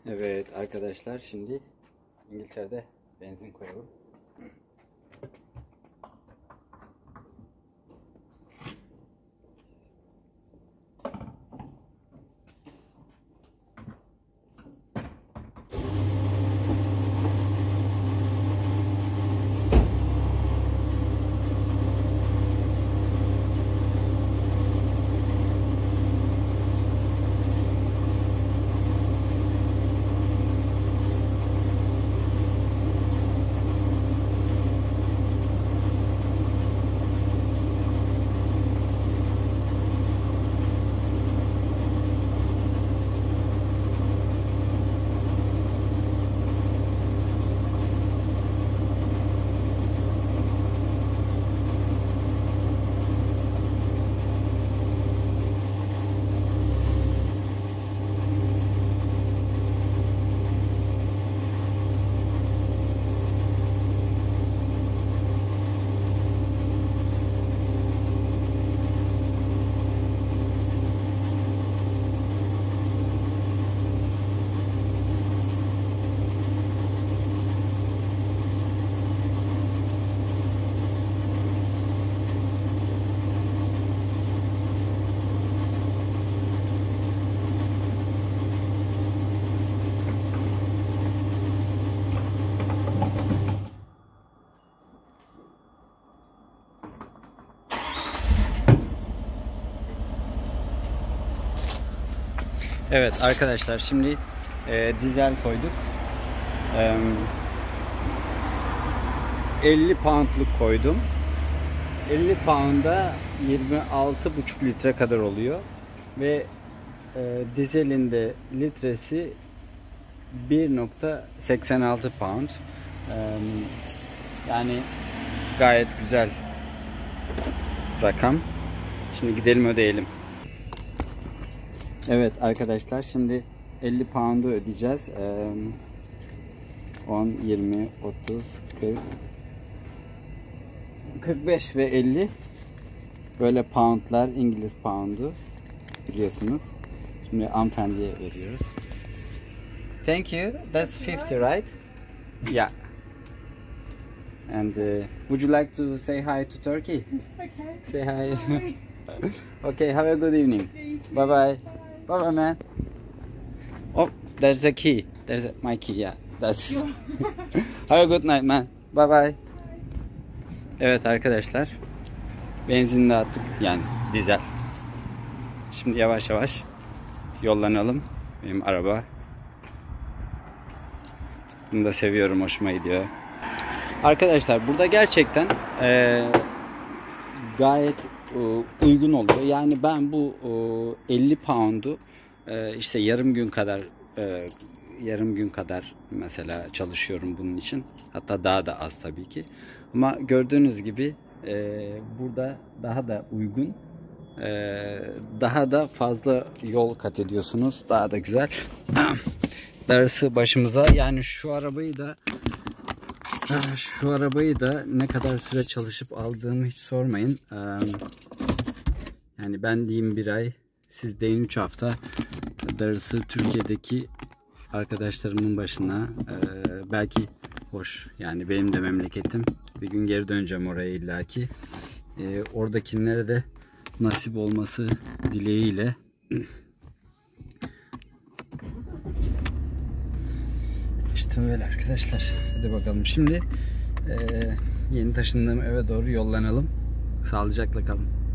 Evet arkadaşlar, şimdi İngiltere'de benzin koyalım. Evet arkadaşlar, şimdi dizel koyduk. 50 poundluk koydum. 50 pound'a 26,5 litre kadar oluyor. Ve dizelin de litresi 1,86 pound. Yani gayet güzel rakam. Şimdi gidelim ödeyelim. Evet arkadaşlar, şimdi 50 pound'u ödeyeceğiz. 10, 20, 30, 40, 45 ve 50 böyle poundlar, İngiliz pound'u biliyorsunuz. Şimdi hanımefendiye veriyoruz. Thank you. That's 50, right? Yeah. And would you like to say hi to Turkey? Okay. Say hi. Bye. Okay, have a good evening. Bye bye. Bye bye, man. Oh, there's a key. There's my key. Yeah, that's. Have a good night, man. Bye bye. Evet arkadaşlar, benzinini attık, yani dizel. Şimdi yavaş yavaş yollanalım. Benim araba. Bunu da seviyorum, hoşuma gidiyor. Arkadaşlar burada gerçekten gayet uygun oluyor. Yani ben bu 50 pound'u işte yarım gün kadar mesela çalışıyorum bunun için. Hatta daha da az tabii ki. Ama gördüğünüz gibi burada daha da uygun, daha da fazla yol kat ediyorsunuz. Daha da güzel. Darısı başımıza. Yani şu arabayı da ne kadar süre çalışıp aldığımı hiç sormayın. Yani ben diyeyim 1 ay, siz deyin 3 hafta. Darısı Türkiye'deki arkadaşlarımın başına. Belki hoş, yani benim de memleketim. Bir gün geri döneceğim oraya illaki. Oradakilere de nasip olması dileğiyle. İşte böyle arkadaşlar. Hadi bakalım. Şimdi yeni taşındığım eve doğru yollanalım. Sağlıcakla kalın.